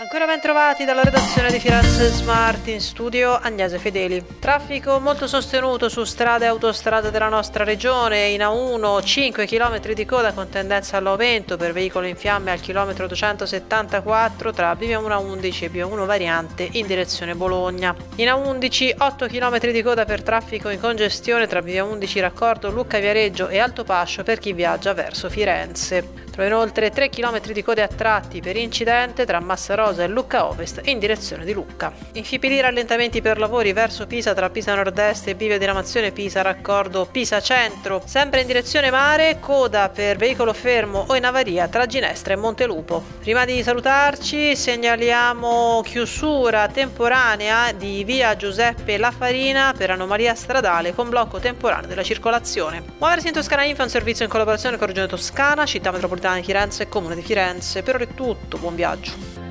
Ancora ben trovati dalla redazione di Firenze Smart, in studio Agnese Fedeli. Traffico molto sostenuto su strade e autostrade della nostra regione. In A1 5 km di coda con tendenza all'aumento per veicolo in fiamme al chilometro 274 tra Bivia 11 e Bivia 1 variante in direzione Bologna. In A11 8 km di coda per traffico in congestione tra Bivia 11 raccordo Lucca Viareggio e Alto Pascio per chi viaggia verso Firenze. Trovo inoltre 3 km di code a tratti per incidente tra Massa Rosa e Lucca Ovest in direzione di Lucca. In Fipili rallentamenti per lavori verso Pisa tra Pisa Nord-Est e Bivia Diramazione Pisa raccordo Pisa Centro. Sempre in direzione mare, coda per veicolo fermo o in avaria tra Ginestra e Montelupo. Prima di salutarci segnaliamo chiusura temporanea di via Giuseppe La Farina per anomalia stradale con blocco temporaneo della circolazione. Muoversi in Toscana Info è un servizio in collaborazione con Regione Toscana, Città Metropolitana di Firenze e Comune di Firenze. Per ora è tutto, buon viaggio.